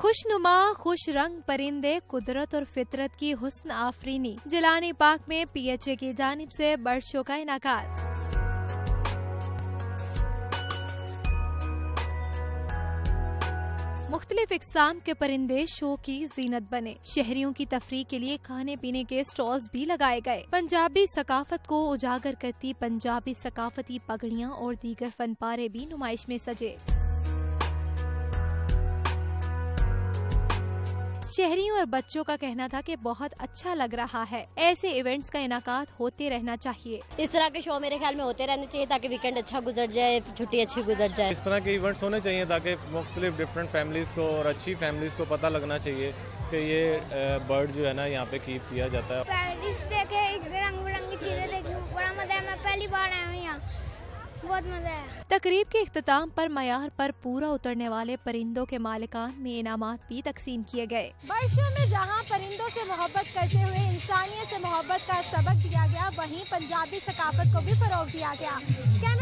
खुशनुमा खुश रंग परिंदे कुदरत और फितरत की हुस्न आफरीनी। जिलानी पार्क में PHA की जानिब से बर्ड शो का इनाकात। मुख्तलिफ इक़साम के परिंदे शो की जीनत बने। शहरियों की तफरीह के लिए खाने पीने के स्टॉल्स भी लगाए गए। पंजाबी सकाफत को उजागर करती पंजाबी सकाफती पगड़ियाँ और दीगर फनपारे भी नुमाइश में सजे। शहरियों और बच्चों का कहना था कि बहुत अच्छा लग रहा है। ऐसे इवेंट्स का इनाकात होते रहना चाहिए। इस तरह के शो मेरे ख्याल में होते रहने चाहिए ताकि वीकेंड अच्छा गुजर जाए, छुट्टी अच्छी गुजर जाए। इस तरह के इवेंट्स होने चाहिए ताकि मुख्तलिफ डिफरेंट फैमिलीज को और अच्छी फैमिलीज को पता लगना चाहिए कि ये बर्ड जो है ना यहाँ पे कीप किया जाता है। पेरिस देखे, रंग बिरंगी चीजें देखी, बड़ा मजा है। मैं पहली बार आया हूँ यहाँ, बहुत मजा है। तकरीब के इख्तिताम पर मयार पर पूरा उतरने वाले परिंदों के मालिकान में इनामात भी तकसीम किए गए। बर्ड शो में जहाँ परिंदों से मोहब्बत करते हुए इंसानियत से मोहब्बत का सबक दिया गया, वहीं पंजाबी सकाफत को भी फरोग दिया गया।